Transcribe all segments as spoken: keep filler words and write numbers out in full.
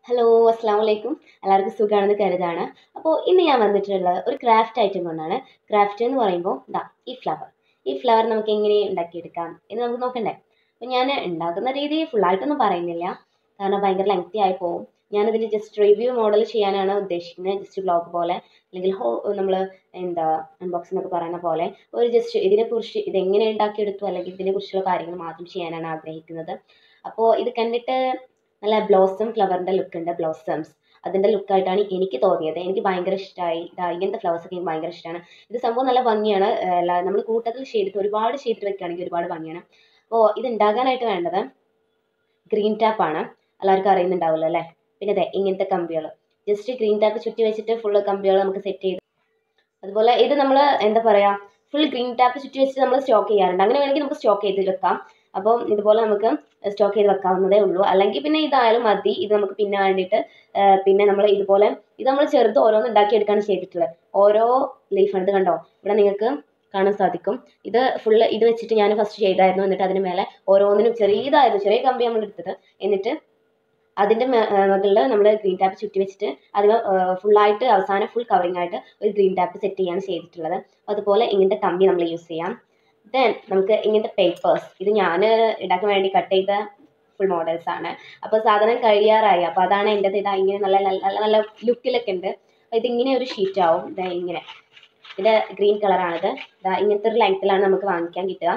Hello അസ്സാം വലൈക്കും. എല്ലാവർക്കും സുഖമാണെന്ന് കരുതാണ്. അപ്പോൾ ഇന്ന് ഞാൻ വന്നിട്ടുള്ളത് ഒരു ക്രാഫ്റ്റ് ഐറ്റം കൊണ്ടാണ്. ക്രാഫ്റ്റ് എന്ന് പറയുമ്പോൾ ദാ ഈ ഫ്ലവർ ഈ ഫ്ലവർ നമുക്ക് എങ്ങനെ ഉണ്ടാക്കിയെടുക്കാം എന്ന് നമുക്ക് നോക്കണ്ടേ. അപ്പോൾ ഞാൻ ഉണ്ടാക്കുന്ന രീതി ഫുള്ളായിട്ടൊന്നും പറയുന്നില്ല, കാരണം ഭയങ്കര ലെങ്തി ആയി പോകും. ഞാനിതിൽ ജസ്റ്റ് റിവ്യൂ മോഡൽ ചെയ്യാനാണ് ഉദ്ദേശിക്കുന്നത്. ജസ്റ്റ് ബ്ലോഗ് പോലെ, അല്ലെങ്കിൽ ഹോ നമ്മൾ എന്താ അൺബോക്സിംഗ് എന്നൊക്കെ പറയുന്ന പോലെ ഒരു ജസ്റ്റ് ഇതിനെക്കുറിച്ച് ഇതെങ്ങനെ ഉണ്ടാക്കിയെടുത്തു അല്ലെങ്കിൽ ഇതിനെക്കുറിച്ചുള്ള കാര്യങ്ങൾ മാത്രം ചെയ്യാനാണ് ആഗ്രഹിക്കുന്നത്. അപ്പോൾ ഇത് കണ്ടിട്ട് നല്ല ബ്ലോസം ഫ്ലവറിൻ്റെ ലുക്ക് ഉണ്ട്, ബ്ലോസംസ് അതിൻ്റെ ലുക്കായിട്ടാണ് എനിക്ക് തോന്നിയത്. എനിക്ക് ഭയങ്കര ഇഷ്ടമായി. ഇതാ ഇങ്ങനത്തെ ഫ്ലവേഴ്സൊക്കെ എനിക്ക് ഭയങ്കര ഇഷ്ടമാണ്. ഇത് സംഭവം നല്ല ഭംഗിയാണ്. നമ്മൾ കൂട്ടത്തിൽ ചെയ്തിട്ട് ഒരുപാട് ചെയ്തിട്ട് വെക്കുകയാണെങ്കിൽ ഒരുപാട് ഭംഗിയാണ്. അപ്പോൾ ഇത് ഉണ്ടാകാനായിട്ട് വേണ്ടത് ഗ്രീൻ ടാപ്പാണ്. എല്ലാവർക്കും അറിയുന്നുണ്ടാവുമല്ലോ അല്ലേ. പിന്നെ അതെ ഇങ്ങനത്തെ കമ്പികൾ, ജസ്റ്റ് ഗ്രീൻ ടാപ്പ് ചുറ്റി വെച്ചിട്ട് ഫുള്ള് കമ്പികൾ നമുക്ക് സെറ്റ് ചെയ്ത്, അതുപോലെ ഇത് നമ്മൾ എന്താ പറയുക, ഫുൾ ഗ്രീൻ ടാപ്പ് ചുറ്റി വെച്ചിട്ട് നമ്മൾ സ്റ്റോക്ക് ചെയ്യാറുണ്ട്. അങ്ങനെ വേണമെങ്കിൽ നമുക്ക് സ്റ്റോക്ക് ചെയ്ത് വെക്കാം. അപ്പം ഇതുപോലെ നമുക്ക് സ്റ്റോക്ക് ചെയ്ത് വെക്കാവുന്നതേ ഉള്ളൂ. അല്ലെങ്കിൽ പിന്നെ ഇതായാലും മതി. ഇത് നമുക്ക് പിന്നെ വേണ്ടിയിട്ട് പിന്നെ നമ്മൾ ഇതുപോലെ ഇത് നമ്മൾ ചെറുത് ഓരോന്ന് ഉണ്ടാക്കിയെടുക്കുകയാണ് ചെയ്തിട്ടുള്ളത്. ഓരോ ലീഫാണ് ഇത്, കണ്ടോ ഇവിടെ നിങ്ങൾക്ക് കാണാൻ സാധിക്കും. ഇത് ഫുള്ള് ഇത് വെച്ചിട്ട് ഞാൻ ഫസ്റ്റ് ചെയ്തായിരുന്നു. എന്നിട്ട് അതിന് മേലെ ഓരോന്നിനും ചെറിയതായിരുന്നു, ചെറിയ കമ്പി നമ്മൾ എടുത്തത്. എന്നിട്ട് അതിൻ്റെ മുകളിൽ നമ്മൾ ഗ്രീൻ ടാപ്പ് ചുറ്റി വെച്ചിട്ട് അതിന് ഫുള്ളായിട്ട് അവസാനം ഫുൾ കവറിങ് ആയിട്ട് ഒരു ഗ്രീൻ ടാപ്പ് സെറ്റ് ചെയ്യാണ് ചെയ്തിട്ടുള്ളത്. അതുപോലെ ഇങ്ങനത്തെ കമ്പി നമ്മൾ യൂസ് ചെയ്യാം. ദെൻ നമുക്ക് ഇങ്ങനത്തെ പേപ്പേഴ്സ്, ഇത് ഞാൻ ഉണ്ടാക്കാൻ വേണ്ടി കട്ട് ചെയ്ത ഫുൾ മോഡൽസ് ആണ്. അപ്പോൾ സാധനം കഴിയാറായി. അപ്പോൾ അതാണ് എൻ്റെ ഇതാ ഇങ്ങനെ നല്ല നല്ല നല്ല ലുക്കിലൊക്കെ ഉണ്ട്. അപ്പോൾ ഇതിങ്ങനെ ഒരു ഷീറ്റ് ആവും. ഇതാ ഇങ്ങനെ, ഇതിൻ്റെ ഗ്രീൻ കളറാണിത്. ഇതാ ഇങ്ങനത്തെ ഒരു ലെങ്ത്തിലാണ് നമുക്ക് വാങ്ങിക്കാൻ കിട്ടുക.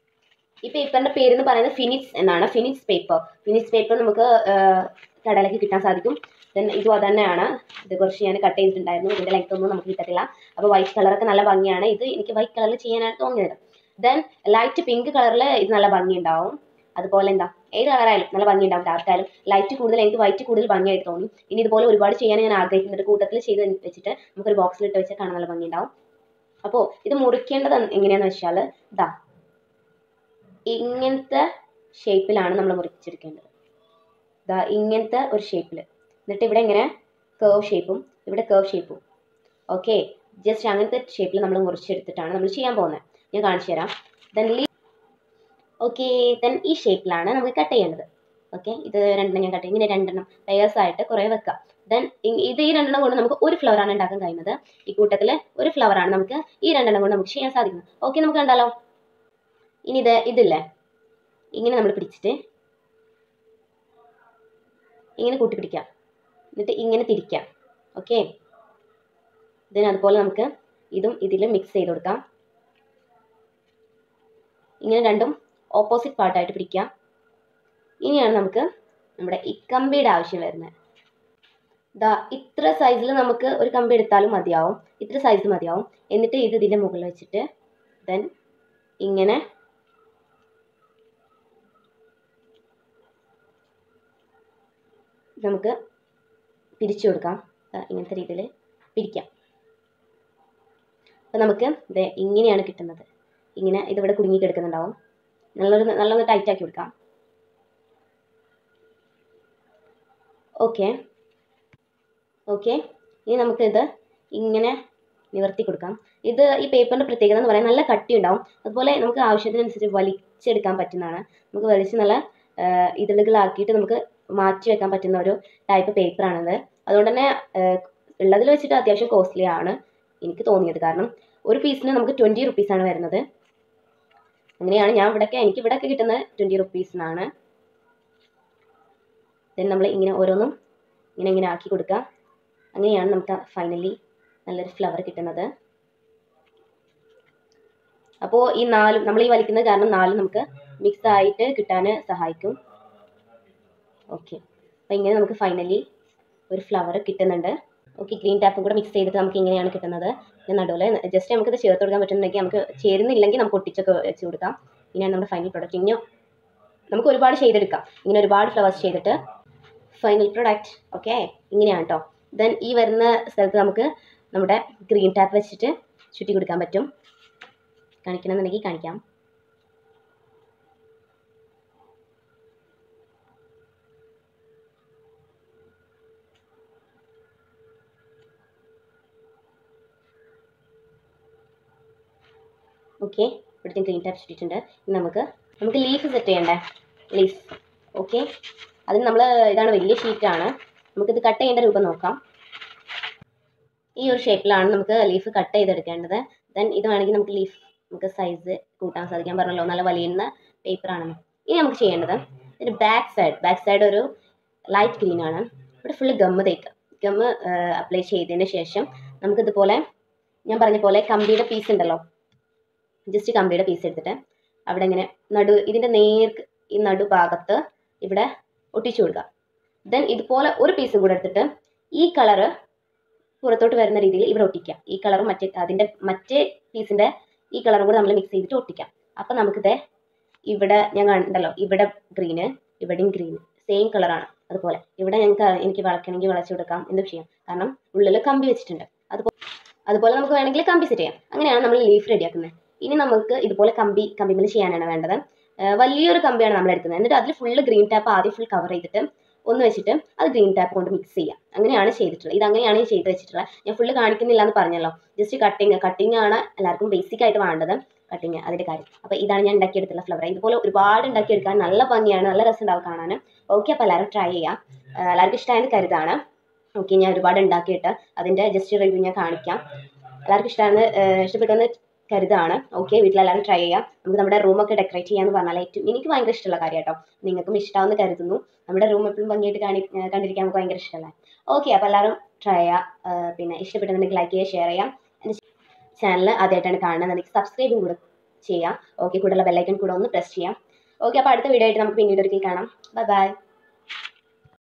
ഈ പേപ്പറിൻ്റെ പേര് എന്ന് പറയുന്നത് ഫിനിറ്റ്സ് എന്നാണ്. ഫിനിറ്റ്സ് പേപ്പർ ഫിനിറ്റ്സ് പേപ്പർ നമുക്ക് കടയിലേക്ക് കിട്ടാൻ സാധിക്കും. ദെൻ ഇതും അത് തന്നെയാണ്. ഇത് കുറച്ച് ഞാൻ കട്ട് ചെയ്തിട്ടുണ്ടായിരുന്നു. ഇതിൻ്റെ ലെങ്ത് ഒന്നും നമുക്ക് കിട്ടത്തില്ല. അപ്പോൾ വൈറ്റ് കളറൊക്കെ നല്ല ഭംഗിയാണ്. ഇത് എനിക്ക് വൈറ്റ് കളറിൽ ചെയ്യാനാണ് തോന്നിയത്. ദെൻ ലൈറ്റ് പിങ്ക് കളറിൽ ഇത് നല്ല ഭംഗി ഉണ്ടാവും. അതുപോലെ എന്താ ഏത് കളറായാലും നല്ല ഭംഗി ഉണ്ടാവും. ഡാർക്ക് ആയാലും ലൈറ്റ് കൂടുതൽ, എനിക്ക് വൈറ്റ് കൂടുതൽ ഭംഗിയായിട്ട് തോന്നി. ഇനി ഇതുപോലെ ഒരുപാട് ചെയ്യാൻ ഞാൻ ആഗ്രഹിക്കുന്നുണ്ട്. കൂട്ടത്തിൽ ചെയ്ത് വെച്ചിട്ട് നമുക്കൊരു ബോക്സിലിട്ട് വെച്ചാൽ കാണാൻ നല്ല ഭംഗി ഉണ്ടാവും. അപ്പോൾ ഇത് മുറിക്കേണ്ടത് എങ്ങനെയാണെന്ന് വെച്ചാൽ ഇതാ ഇങ്ങനത്തെ ഷേപ്പിലാണ് നമ്മൾ മുറിച്ചെടുക്കേണ്ടത്. ഇതാ ഇങ്ങനത്തെ ഒരു ഷേപ്പിൽ, എന്നിട്ട് ഇവിടെ ഇങ്ങനെ കേർവ് ഷേപ്പും ഇവിടെ കേർവ് ഷേപ്പും. ഓക്കെ, ജസ്റ്റ് അങ്ങനത്തെ ഷേപ്പിൽ നമ്മൾ മുറിച്ചെടുത്തിട്ടാണ് നമ്മൾ ചെയ്യാൻ പോകുന്നത്. ഞാൻ കാണിച്ചു തരാം. ദെൻ ലീ ഓക്കെ ദെൻ ഈ ഷേപ്പിലാണ് നമുക്ക് കട്ട് ചെയ്യേണ്ടത്. ഓക്കെ, ഇത് രണ്ടെണ്ണം ഞാൻ കട്ട് ചെയ്യും. ഇങ്ങനെ രണ്ടെണ്ണം ലെയേഴ്സ് ആയിട്ട് കുറേ വെക്കാം. ദെൻ ഇത് ഈ രണ്ടെണ്ണം കൊണ്ട് നമുക്ക് ഒരു ഫ്ലവറാണ് ഉണ്ടാക്കാൻ കഴിയുന്നത്. ഈ കൂട്ടത്തിൽ ഒരു ഫ്ലവറാണ് നമുക്ക് ഈ രണ്ടെണ്ണം കൊണ്ട് നമുക്ക് ചെയ്യാൻ സാധിക്കുന്നത്. ഓക്കെ, നമുക്ക് കണ്ടാലോ. ഇനി ഇത് ഇതില്ലേ ഇങ്ങനെ നമ്മൾ പിടിച്ചിട്ട് ഇങ്ങനെ കൂട്ടി പിടിക്കാം, എന്നിട്ട് ഇങ്ങനെ തിരിക്കാം. ഓക്കെ, ഇതിന് അതുപോലെ നമുക്ക് ഇതും ഇതിൽ മിക്സ് ചെയ്ത് കൊടുക്കാം. ഇങ്ങനെ രണ്ടും ഓപ്പോസിറ്റ് പാർട്ടായിട്ട് പിടിക്കാം. ഇനിയാണ് നമുക്ക് നമ്മുടെ ഈ കമ്പിയുടെ ആവശ്യം വരുന്നത്. ദാ ഇത്ര സൈസിൽ നമുക്ക് ഒരു കമ്പി എടുത്താലും മതിയാവും. ഇത്ര സൈസ് മതിയാവും. എന്നിട്ട് ഇത് ഇതിൻ്റെ മുകളിൽ വെച്ചിട്ട് ദെൻ ഇങ്ങനെ നമുക്ക് പിരിച്ചു കൊടുക്കാം. ഇങ്ങനത്തെ രീതിയിൽ പിരിക്കാം. അപ്പോൾ നമുക്ക് ഇത് ഇങ്ങനെയാണ് കിട്ടുന്നത്. ഇങ്ങനെ ഇതിവിടെ കുടുങ്ങി കിടക്കുന്നുണ്ടാവും. നല്ലൊരു നല്ലൊന്ന് ടൈറ്റാക്കി കൊടുക്കാം. ഓക്കെ ഓക്കെ ഇനി നമുക്കിത് ഇങ്ങനെ നിവർത്തി കൊടുക്കാം. ഇത് ഈ പേപ്പറിൻ്റെ പ്രത്യേകത എന്ന് പറയാൻ നല്ല കട്ടി ഉണ്ടാവും. അതുപോലെ നമുക്ക് ആവശ്യത്തിനനുസരിച്ച് വലിച്ചെടുക്കാൻ പറ്റുന്നതാണ്. നമുക്ക് വലിച്ച് നല്ല ഇതളുകളാക്കിയിട്ട് നമുക്ക് മാറ്റി വെക്കാൻ പറ്റുന്ന ഒരു ടൈപ്പ് പേപ്പറാണിത്. അതുകൊണ്ട് തന്നെ ഉള്ളതിൽ വെച്ചിട്ട് അത്യാവശ്യം കോസ്റ്റ്ലി ആണ് എനിക്ക് തോന്നിയത്. കാരണം ഒരു പീസിന് നമുക്ക് ട്വൻറ്റി റുപ്പീസാണ് വരുന്നത്. അങ്ങനെയാണ് ഞാൻ ഇവിടെയൊക്കെ എനിക്ക് ഇവിടെയൊക്കെ കിട്ടുന്നത് ട്വൻറ്റി റുപ്പീസിനാണ്. ദെൻ നമ്മൾ ഇങ്ങനെ ഓരോന്നും ഇങ്ങനെ ഇങ്ങനെ ആക്കി കൊടുക്കുക. അങ്ങനെയാണ് നമുക്ക് ഫൈനലി നല്ലൊരു ഫ്ലവർ കിട്ടുന്നത്. അപ്പോൾ ഈ നാലും നമ്മൾ ഈ വലിക്കുന്നത് കാരണം നാലും നമുക്ക് മിക്സ് ആയിട്ട് കിട്ടാൻ സഹായിക്കും. ഓക്കെ, അപ്പോൾ ഇങ്ങനെ നമുക്ക് ഫൈനലി ഒരു ഫ്ലവർ കിട്ടുന്നുണ്ട്. ഓക്കെ, ഗ്രീൻ ടാപ്പും കൂടെ മിക്സ് ചെയ്തിട്ട് നമുക്ക് ഇങ്ങനെയാണ് കിട്ടുന്നത്. നടുവിൽ ജസ്റ്റ് നമുക്കിത് ചേർത്ത് കൊടുക്കാൻ പറ്റുന്നുണ്ടെങ്കിൽ, നമുക്ക് ചേരുന്നില്ലെങ്കിൽ നമുക്ക് ഒട്ടിച്ചൊക്കെ വെച്ച് കൊടുക്കാം. ഇങ്ങനെയാണ് നമ്മുടെ ഫൈനൽ പ്രൊഡക്റ്റ്. ഇനി നമുക്ക് ഒരുപാട് ചെയ്തെടുക്കാം. ഇങ്ങനെ ഒരുപാട് ഫ്ലവേഴ്സ് ചെയ്തിട്ട് ഫൈനൽ പ്രൊഡക്റ്റ് ഓക്കെ ഇങ്ങനെയാണ് കേട്ടോ. ദെൻ ഈ വരുന്ന സ്ഥലത്ത് നമുക്ക് നമ്മുടെ ഗ്രീൻ ടാപ്പ് വെച്ചിട്ട് ചുറ്റി കൊടുക്കാൻ പറ്റും. കാണിക്കണമെന്നുണ്ടെങ്കിൽ കാണിക്കാം. ഓക്കെ, ഇവിടുത്തെ ഗ്രീൻ ടാപ്പ് ചുറ്റിയിട്ടുണ്ട്. ഇനി നമുക്ക് നമുക്ക് ലീഫ് സെറ്റ് ചെയ്യണ്ടേ, ലീഫ്. ഓക്കെ, അതിന് നമ്മൾ ഇതാണ് വലിയ ഷീറ്റാണ്. നമുക്കിത് കട്ട് ചെയ്യേണ്ട രൂപം നോക്കാം. ഈ ഒരു ഷേപ്പിലാണ് നമുക്ക് ലീഫ് കട്ട് ചെയ്തെടുക്കേണ്ടത്. ദെൻ ഇത് വേണമെങ്കിൽ നമുക്ക് ലീഫ് നമുക്ക് സൈസ് കൂട്ടാൻ സാധിക്കാൻ പറഞ്ഞല്ലോ, നല്ല വലിയുന്ന പേപ്പറാണ്. ഇനി നമുക്ക് ചെയ്യേണ്ടത് ഇതിൻ്റെ ബാക്ക് സൈഡ് ബാക്ക് സൈഡ് ഒരു ലൈറ്റ് ഗ്രീൻ ആണ്. ഇവിടെ ഫുള്ള് ഗമ്മ് തേക്കുക. ഗമ്മ് അപ്ലൈ ചെയ്തതിന് ശേഷം നമുക്കിതുപോലെ ഞാൻ പറഞ്ഞ പോലെ കമ്പിയുടെ പീസ് ഉണ്ടല്ലോ, ജസ്റ്റ് കമ്പിയുടെ പീസ് എടുത്തിട്ട് അവിടെ ഇങ്ങനെ നടു ഇതിൻ്റെ നേർക്ക് ഈ നടു ഭാഗത്ത് ഇവിടെ ഒട്ടിച്ചു കൊടുക്കുക. ദെൻ ഇതുപോലെ ഒരു പീസും കൂടെ എടുത്തിട്ട് ഈ കളറ് പുറത്തോട്ട് വരുന്ന രീതിയിൽ ഇവിടെ ഒട്ടിക്കാം. ഈ കളറും മറ്റേ അതിൻ്റെ മറ്റേ പീസിൻ്റെ ഈ കളറും കൂടെ നമ്മൾ മിക്സ് ചെയ്തിട്ട് ഒട്ടിക്കാം. അപ്പം നമുക്കിത് ഇവിടെ ഞാൻ കണ്ടല്ലോ, ഇവിടെ ഗ്രീന്, ഇവിടെയും ഗ്രീൻ സെയിം കളറാണ്. അതുപോലെ ഇവിടെ ഞങ്ങൾക്ക് എനിക്ക് വളയ്ക്കണമെങ്കിൽ വളച്ചു കൊടുക്കാം, എന്തും ചെയ്യാം. കാരണം ഉള്ളിൽ കമ്പി വെച്ചിട്ടുണ്ട്. അതുപോലെ അതുപോലെ നമുക്ക് വേണമെങ്കിൽ കമ്പി സെറ്റ് ചെയ്യാം. അങ്ങനെയാണ് നമ്മൾ ലീഫ് റെഡിയാക്കുന്നത്. ഇനി നമുക്ക് ഇതുപോലെ കമ്പി കമ്പിമേൽ ചെയ്യാനാണ് വേണ്ടത്. വലിയൊരു കമ്പിയാണ് നമ്മൾ എടുക്കുന്നത്. എന്നിട്ട് അതിൽ ഫുള്ള് ഗ്രീൻ ടാപ്പ് ആദ്യം ഫുൾ കവർ ചെയ്തിട്ട് ഒന്ന് വെച്ചിട്ട് അത് ഗ്രീൻ ടാപ്പ് കൊണ്ട് മിക്സ് ചെയ്യാം. അങ്ങനെയാണ് ചെയ്തിട്ടുള്ളത്. ഇത് അങ്ങനെയാണ് ഞാൻ ചെയ്ത് വെച്ചിട്ടുള്ളത്. ഞാൻ ഫുള്ള് കാണിക്കുന്നില്ല എന്ന് പറഞ്ഞല്ലോ. ജസ്റ്റ് കട്ടിങ് കട്ടിങ് ആണ് എല്ലാവർക്കും ബേസിക് ആയിട്ട് വേണ്ടത്, കട്ടിങ് അതിൻ്റെ കാര്യം. അപ്പോൾ ഇതാണ് ഞാൻ ഉണ്ടാക്കിയെടുത്തുള്ള ഫ്ലവർ. ഇതുപോലെ ഒരുപാട് ഉണ്ടാക്കിയെടുക്കാൻ നല്ല ഭംഗിയാണ്, നല്ല രസം ഉണ്ടാവും കാണാൻ. ഓക്കെ, അപ്പോൾ എല്ലാവരും ട്രൈ ചെയ്യാം. എല്ലാവർക്കും ഇഷ്ടമായെന്ന് കരുതാണ്. ഓക്കെ, ഞാൻ ഒരുപാട് ഉണ്ടാക്കിയിട്ട് അതിൻ്റെ ജസ്റ്റ് റിവ്യൂ ഞാൻ കാണിക്കാം. എല്ലാവർക്കും ഇഷ്ടമാണെന്ന് ഇഷ്ടപ്പെട്ടെന്ന് കരുതാണ്. ഓക്കെ, വീട്ടിലെല്ലാവരും ട്രൈ ചെയ്യാം. നമുക്ക് നമ്മുടെ റൂമൊക്കെ ഡെക്കറേറ്റ് ചെയ്യാന്ന് പറഞ്ഞാൽ ഏറ്റവും എനിക്ക് ഭയങ്കര ഇഷ്ടമുള്ള കാര്യം കേട്ടോ. നിങ്ങൾക്കും ഇഷ്ടമാണെന്ന് കരുതുന്നു. നമ്മുടെ റൂം എപ്പോഴും ഭംഗിയായിട്ട് കാണി കണ്ടിരിക്കാൻ നമുക്ക് ഭയങ്കര ഇഷ്ടമല്ല. ഓക്കെ, അപ്പോൾ എല്ലാവരും ട്രൈ ചെയ്യാം. പിന്നെ ഇഷ്ടപ്പെട്ടെന്നുണ്ടെങ്കിൽ ലൈക്ക് ചെയ്യുക, ഷെയർ ചെയ്യാം. എൻ്റെ ചാനൽ ആദ്യമായിട്ടാണ് കാണുന്നത് സബ്സ്ക്രൈബും കൂടെ ചെയ്യാം. ഓക്കെ, കൂടുതലുള്ള ബെല്ലൈക്കൺ കൂടെ ഒന്ന് പ്രസ് ചെയ്യാം. ഓക്കെ, അപ്പോൾ അടുത്ത വീഡിയോ ആയിട്ട് നമുക്ക് പിന്നീട് ഒരിക്കൽ കാണാം. Bye by.